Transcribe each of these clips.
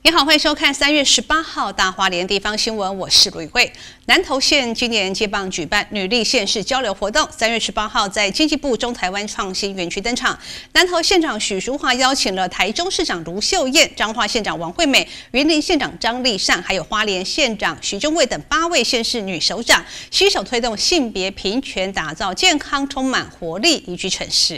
你好，欢迎收看3月18号大花莲地方新闻，我是卢宇慧。南投县今年接棒举办女力县市交流活动，3月18号在经济部中台湾创新园区登场。南投县长许淑华邀请了台中市长卢秀燕、彰化县长王惠美、云林县长张丽善，还有花莲县长徐中卫等8位县市女首长，携手推动性别平权，打造健康、充满活力宜居城市。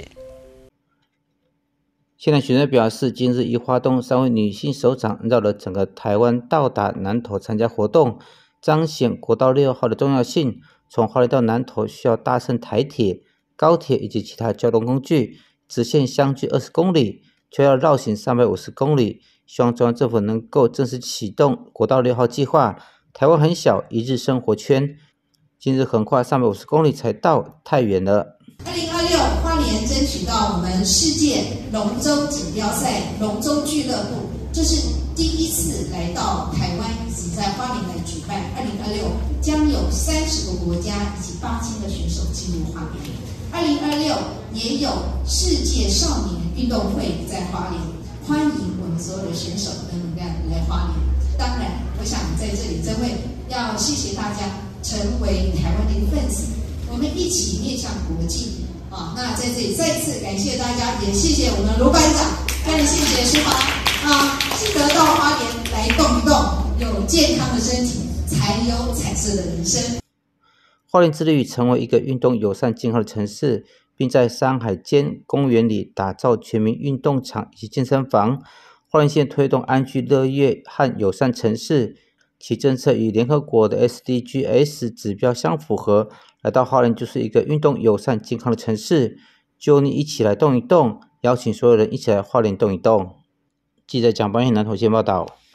县长许瑞表示，今日已发动3位女性首长绕了整个台湾到达南投参加活动，彰显国道6号的重要性。从花莲到南投需要搭乘台铁、高铁以及其他交通工具，直线相距20公里，却要绕行350公里。希望中央政府能够正式启动国道6号计划。台湾很小，一日生活圈，今日横跨350公里才到，太远了。 2026花莲争取到我们世界龙舟锦标赛龙舟俱乐部，这是第一次来到台湾以及在花莲来举办。2026将有30个国家以及8000个选手进入花莲。2026也有世界少年运动会在花莲，欢迎我们所有的选手能来花莲。当然，我想在这里真会要谢谢大家成为台湾的一个分子，我们一起面向国际。那在这里再次感谢大家，也谢谢我们卢班长，更谢谢淑华记得到花莲来动一动，有健康的身体，才有彩色的人生。 花莲致力于成为一个运动友善健康的城市，并在山海间公园里打造全民运动场以及健身房。花莲县推动安居乐业和友善城市，其政策与联合国的 SDGs 指标相符合。来到花莲就是一个运动友善健康的城市，就你一起来动一动，邀请所有人一起来花莲动一动。记者蒋邦彦南投县报道。